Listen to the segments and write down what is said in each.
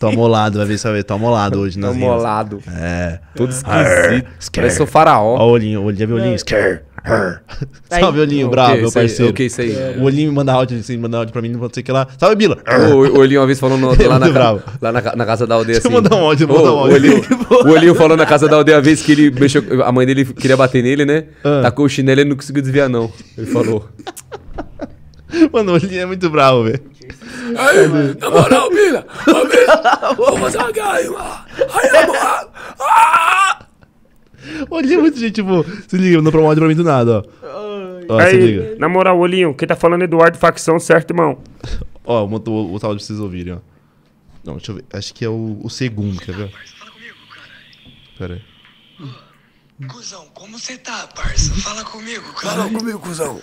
Tô amolado, vai ver se vai ver. Tô amolado hoje nas rimas. Amolado. É. Todo esquisito. Parece o faraó. Ó o olhinho, já viu o olhinho? Scare. Salve, olhinho, O bravo, quê? meu Isso aí- parceiro. o que isso aí? O olhinho me manda áudio, assim, manda áudio pra mim, não sei o que lá. Salve, Bila. O Olhinho uma vez falou lá, Muito bravo. na casa da aldeia Deixa assim. eu mandar um áudio, eu vou mandar um Ô, áudio. o Olhinho falou na casa da aldeia uma vez que ele mexeu. A mãe dele queria bater nele, né? Tacou o chinelo e ele não conseguiu desviar, não. Ele falou. Mano, o olhinho é muito bravo, velho. Aí, na moral, Bila, vamos fazer uma gaima. Aí, amor. O olhinho é muito gente, tipo, se liga, não promove pra mim do nada, ó. Ó, se liga. Aí, na moral, Olhinho, quem tá falando é Eduardo Facção, certo, irmão? Ó, o áudio pra vocês ouvirem, ó. Não, deixa eu ver. Acho que é o segundo, quer ver? Pera aí. Cusão, como você tá, parça? Fala comigo, cara. Fala comigo, cuzão.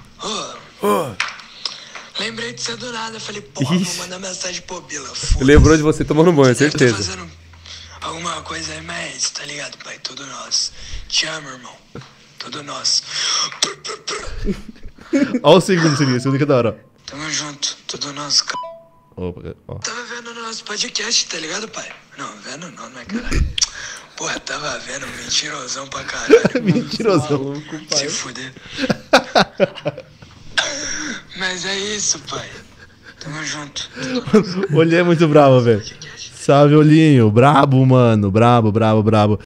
Lembrei de você do nada. Falei, porra, vou mandar mensagem pro Bila. Foda-se. Lembrou de você tomando banho, Deve tá certeza. fazendo alguma coisa aí, mas tá ligado, pai? Tudo nosso. Te amo, irmão. Tudo nosso. Ó o segundo, se liga. O segundo que é da hora, Tamo junto. Tudo nosso, cara. ó. Opa, ó. Tava vendo o nosso podcast, tá ligado, pai? Não, vendo não é caralho. Porra, tava vendo, mentirosão pra caralho. Mentirosão. Se fuder. Mas é isso, pai. Tamo junto. O olhinho é muito bravo, velho. Salve, olhinho. Brabo, mano. Brabo, brabo, brabo.